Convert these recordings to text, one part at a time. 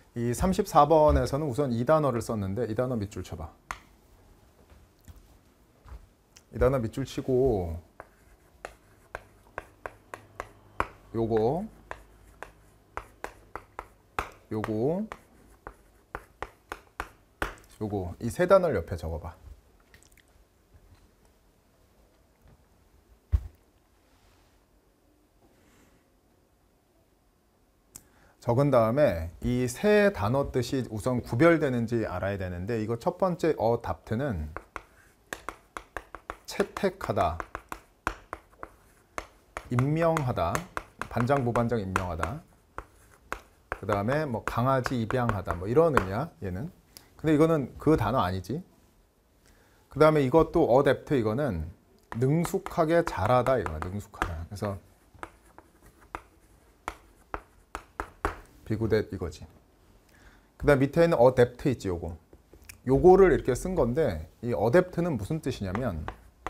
이 34번에서는 우선 이 단어를 썼는데 이 단어 밑줄 쳐봐. 이 단어 밑줄 치고 요거 이 세 단어를 옆에 적어봐. 적은 다음에 이 세 단어 뜻이 우선 구별되는지 알아야 되는데 이거 첫 번째 어답트는 채택하다, 임명하다, 반장, 부반장 임명하다. 그 다음에 뭐 강아지 입양하다 뭐 이런 의미야 얘는. 근데 이거는 그 단어 아니지. 그 다음에 이것도 어댑트 이거는 능숙하게 잘하다 이거야. 능숙하다. 그래서 비구댓 이거지. 그 다음 밑에 있는 어댑트 있지 요거를 이렇게 쓴 건데 이 어댑트는 무슨 뜻이냐면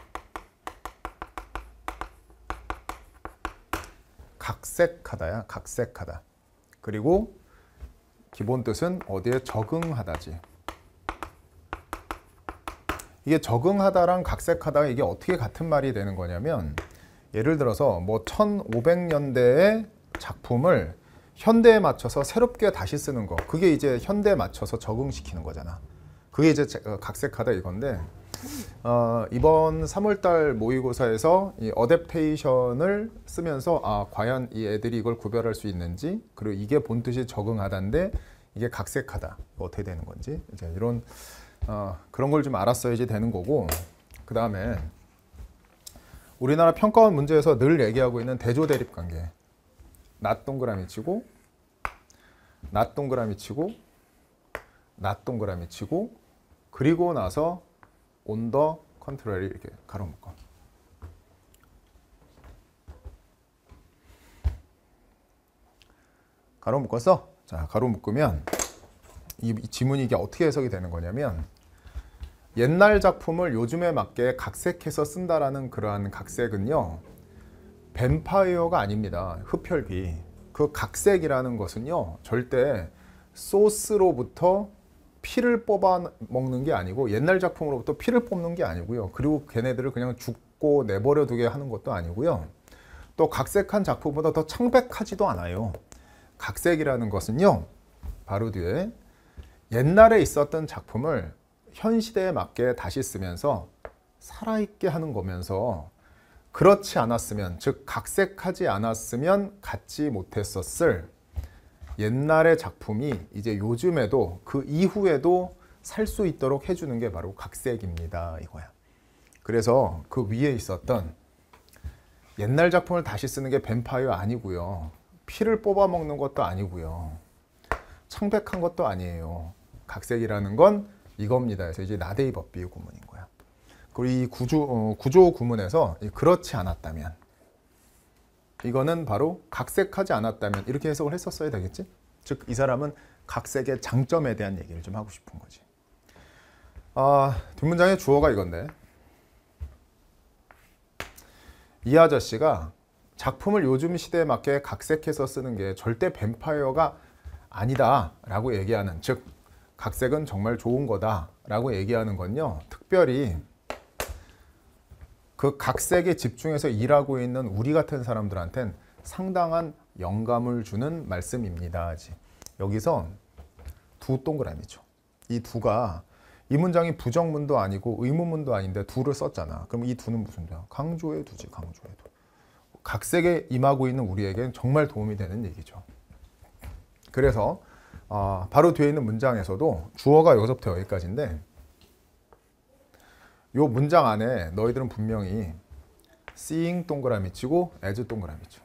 각색하다야. 각색하다. 그리고 기본 뜻은 어디에 적응하다지. 이게 적응하다랑 각색하다가 이게 어떻게 같은 말이 되는 거냐면 예를 들어서 뭐 1500년대의 작품을 현대에 맞춰서 새롭게 다시 쓰는 거, 그게 이제 현대에 맞춰서 적응시키는 거잖아. 그게 이제 각색하다 이건데 이번 3월달 모의고사에서 이 어댑테이션을 쓰면서 과연 이 애들이 이걸 구별할 수 있는지, 그리고 이게 본뜻이 적응하다인데 이게 각색하다 어떻게 되는 건지 이제 이런 그런 걸 좀 알았어야지 되는 거고. 그 다음에 우리나라 평가원 문제에서 늘 얘기하고 있는 대조대립 관계. 낫 동그라미 치고 낫 동그라미 치고 낫 동그라미 치고 그리고 나서 on the contrary 이렇게 가로 묶어. 가로 묶었어? 자, 가로 묶으면 이 지문이 이게 어떻게 해석이 되는 거냐면 옛날 작품을 요즘에 맞게 각색해서 쓴다라는 그러한 각색은요 뱀파이어가 아닙니다. 흡혈귀. 그 각색이라는 것은요 절대 소스로부터 피를 뽑아 먹는 게 아니고 옛날 작품으로부터 피를 뽑는 게 아니고요. 그리고 걔네들을 그냥 죽고 내버려 두게 하는 것도 아니고요. 또 각색한 작품보다 더 창백하지도 않아요. 각색이라는 것은요 바로 뒤에 옛날에 있었던 작품을 현 시대에 맞게 다시 쓰면서 살아있게 하는 거면서 그렇지 않았으면, 즉 각색하지 않았으면 갖지 못했었을 옛날의 작품이 이제 요즘에도 그 이후에도 살 수 있도록 해주는 게 바로 각색입니다 이거야. 그래서 그 위에 있었던 옛날 작품을 다시 쓰는 게 뱀파이어 아니고요. 피를 뽑아 먹는 것도 아니고요. 창백한 것도 아니에요. 각색이라는 건 이겁니다. 그래서 이제 나데이 법비 구문인 거야. 그리고 이 구조 구문에서 그렇지 않았다면, 이거는 바로 각색하지 않았다면 이렇게 해석을 했었어야 되겠지? 즉 이 사람은 각색의 장점에 대한 얘기를 좀 하고 싶은 거지. 뒷문장의 주어가 이건데 이 아저씨가 작품을 요즘 시대에 맞게 각색해서 쓰는 게 절대 뱀파이어가 아니다 라고 얘기하는, 즉 각색은 정말 좋은 거다 라고 얘기하는 건요 특별히 그 각색에 집중해서 일하고 있는 우리 같은 사람들한텐 상당한 영감을 주는 말씀입니다. 여기서 두 동그라미죠. 이 두가 이 문장이 부정문도 아니고 의문문도 아닌데 두를 썼잖아. 그럼 이 두는 무슨 두야? 강조의 두지. 강조의 두. 각색에 임하고 있는 우리에겐 정말 도움이 되는 얘기죠. 그래서 바로 뒤에 있는 문장에서도 주어가 여기서부터 여기까지인데 이 문장 안에 너희들은 분명히 seeing 동그라미 치고 as 동그라미 쳐.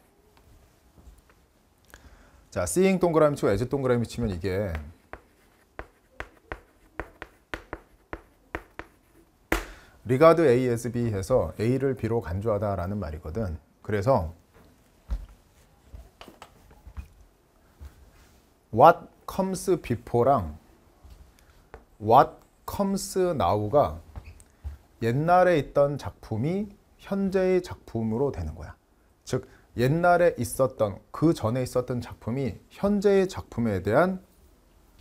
자, seeing 동그라미 치고 as 동그라미 치면 이게 regard A as B 해서 A를 B로 간주하다라는 말이거든. 그래서 what comes before랑 what comes now가 옛날에 있던 작품이 현재의 작품으로 되는 거야. 즉 옛날에 있었던, 그 전에 있었던 작품이 현재의 작품에 대한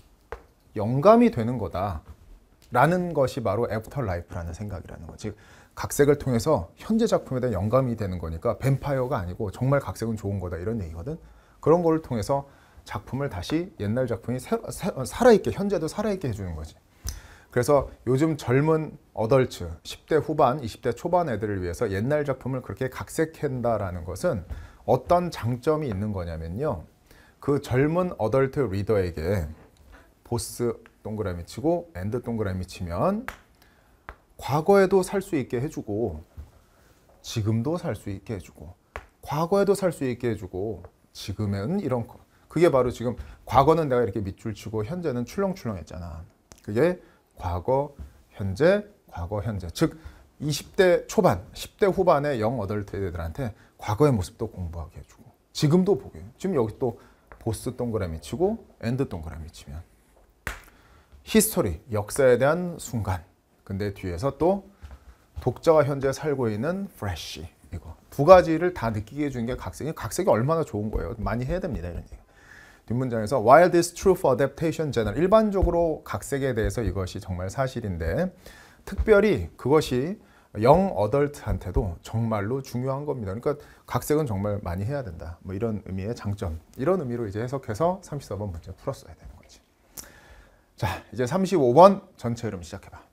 영감이 되는 거다라는 것이 바로 애프터라이프라는 생각이라는 거지. 각색을 통해서 현재 작품에 대한 영감이 되는 거니까 뱀파이어가 아니고 정말 각색은 좋은 거다 이런 얘기거든. 그런 거를 통해서 작품을 다시 옛날 작품이 살아있게, 현재도 살아있게 해주는 거지. 그래서 요즘 젊은 어덜트, 10대 후반, 20대 초반 애들을 위해서 옛날 작품을 그렇게 각색한다라는 것은 어떤 장점이 있는 거냐면요. 그 젊은 어덜트 리더에게 보스 동그라미 치고 엔드 동그라미 치면 과거에도 살 수 있게 해주고 지금도 살 수 있게 해주고 과거에도 살 수 있게 해주고 지금은 이런 거. 그게 바로 지금 과거는 내가 이렇게 밑줄 치고 현재는 출렁출렁했잖아. 그게 과거, 현재, 과거, 현재. 즉 20대 초반, 10대 후반의 영 어덜트들한테 과거의 모습도 공부하게 해주고 지금도 보게. 지금 여기 또 보스 동그라미 치고 엔드 동그라미 치면 히스토리, 역사에 대한 순간. 근데 뒤에서 또 독자가 현재 살고 있는 프레쉬. 이거 두 가지를 다 느끼게 해주는 게 각색이. 각색이 얼마나 좋은 거예요. 많이 해야 됩니다. 이런 얘기. 뒷문장에서 While this true for adaptation general, 일반적으로 각색에 대해서 이것이 정말 사실인데 특별히 그것이 영 어덜트한테도 정말로 중요한 겁니다. 그러니까 각색은 정말 많이 해야 된다. 뭐 이런 의미의 장점. 이런 의미로 이제 해석해서 34번 문제 풀었어야 되는 거지. 자, 이제 35번 전체 흐름 시작해봐.